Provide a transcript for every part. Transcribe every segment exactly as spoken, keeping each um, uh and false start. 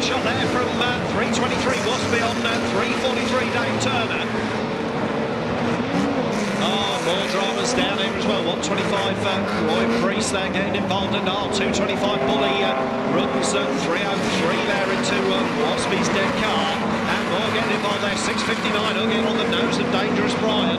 shot there from uh, three twenty-three, Wasby on uh, three forty-three, Dave Turner. Oh, more dramas down here as well. one twenty-five, uh, Roy Priest there getting involved, and oh, two twenty-five Bully uh, runs uh, three oh three there into uh, Wasby's dead car. And more getting involved there, six fifty-nine, hugging on the nose of Dangerous Brian.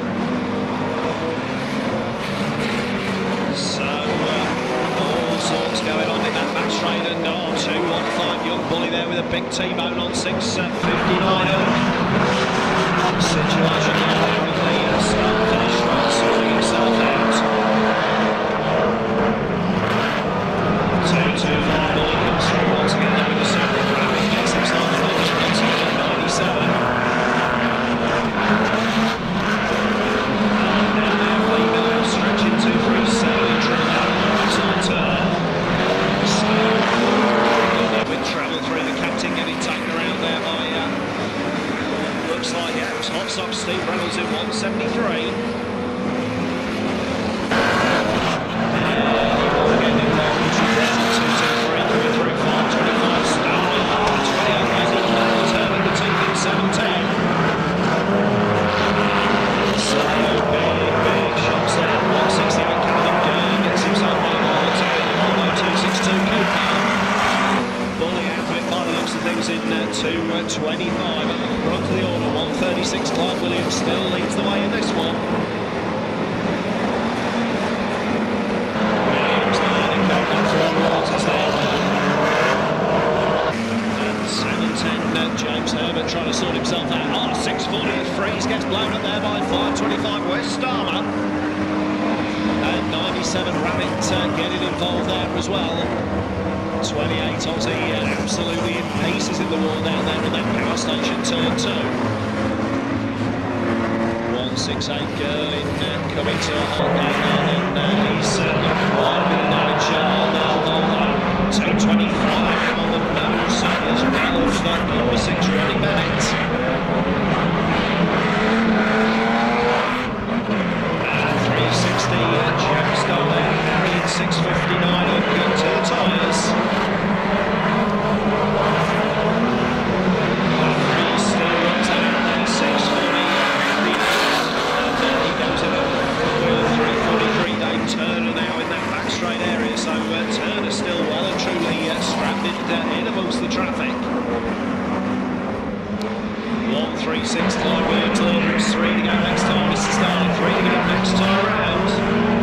So, uh, all sorts going on in that back straight, and oh, two one five Young Bully there with a big T-bone on six fifty-nine. Situation there with the uh, start finish straight, sorting himself out. two two five Bully comes through once again there with the super graphic, gets himself through at ninety-seven. And down there, Lee Miller stretching two three seven, drill out on the side turn. So, with travel through, the captain getting taken around there by, uh, looks like, yeah, it was Hot Socks Steve Reynolds in one seventy-three. two twenty-five at the front of the order, one thirty-six Clyde Williams still leads the way in this one. Williams learning back on four quarters there. And seven ten uh, James Herbert trying to sort himself out. Oh, six forty Freeze gets blown up there by five twenty-five West Starmer. And ninety-seven Rabbit uh, getting involved there as well. twenty-eight Aussie, uh, absolutely in pieces in the wall down there on that power station turn two. one sixty-eight Girling uh, coming to a halt down there, and uh, he's uh, got quite a bit of damage uh, on there. two twenty-five on the nose uh, as well of uh, number six Ronnie Bennett. And three sixty uh, Jack Stoller carrying six fifty-nine up good to the tyres. Turner now in that back straight area, so uh, Turner still well and truly uh, stranded uh, in amongst the traffic. one three six Clyde Williams leader, it's three to go next time, it's the start, three to go next time round.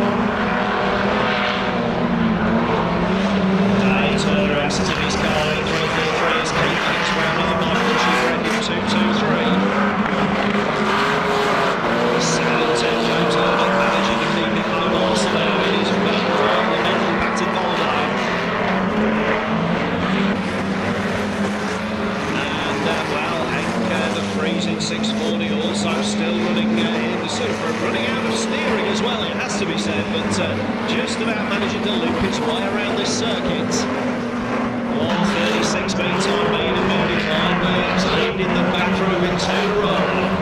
Dave Turner asks in his car, eight three four three is Keith Maxwell on the Michael Shepherd in two two three. seven ten James Herbert managing to keep it low also there with his well from the middle batted ball line. And uh, well, Hank uh, the freezing six forty also still running uh, in the Super, running out of steering as well, it has to be said, but uh, just about managing to loop his way around this circuit. one thirty-six meantime lead and Moody Clyde Williams leading the back through in two run.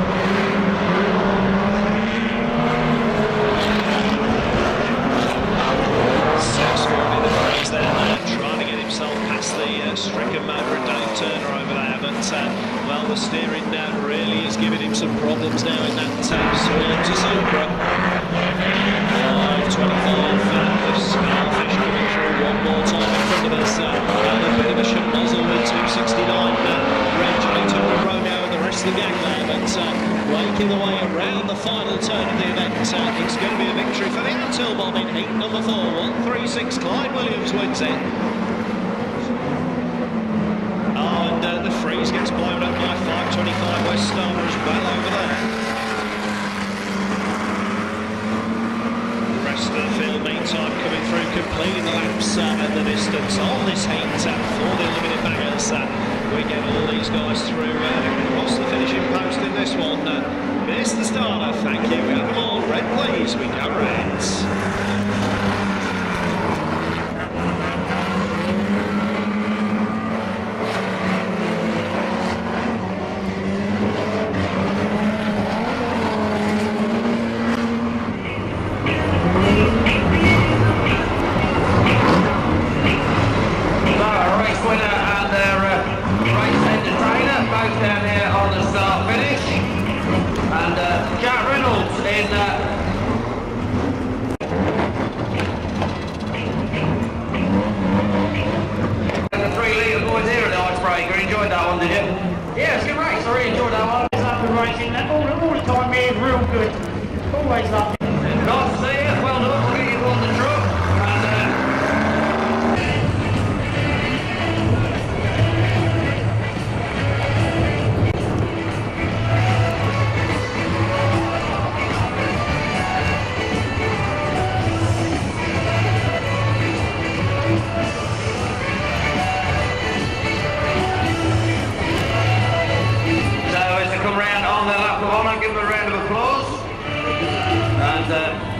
Past the uh, stricken motor and Dave Turner over there, but uh, well, the steering now really is giving him some problems now in that uh, swirl to Supra. five twenty-five, uh, the Scarfish coming through one more time in front of us. Uh, and a bit of a shut muzzle with two sixty-nine, uh, Reg, eight hundred Romeo and the rest of the gang there, but uh, making the way around the final turn of the event. Uh, it's going to be a victory for the Antil Bob in heat number four. one three six Clyde Williams wins it. And uh, the freeze gets blown up by five twenty-five West Starmer as well over there. The rest of the field meantime coming through, completing the laps uh, at the distance on this heat uh, for the Limited Bangers. Uh, we get all these guys through uh, across the finishing post in this one. Uh, Mister Starter, thank you. We have them all. Red, please. We go Reds. both down here on the start finish. And uh, Jack Reynolds in uh, the three litre boys here at the Icebreaker. Enjoyed that one, did you? Yeah, it's a good race. I really enjoyed that one. It's up and racing that all, all the time here, real good. Always lovely. Nice to see you. Well done. We'll get you on the truck. And, uh, so as they come round on their lap of honour, give them a round of applause. And uh,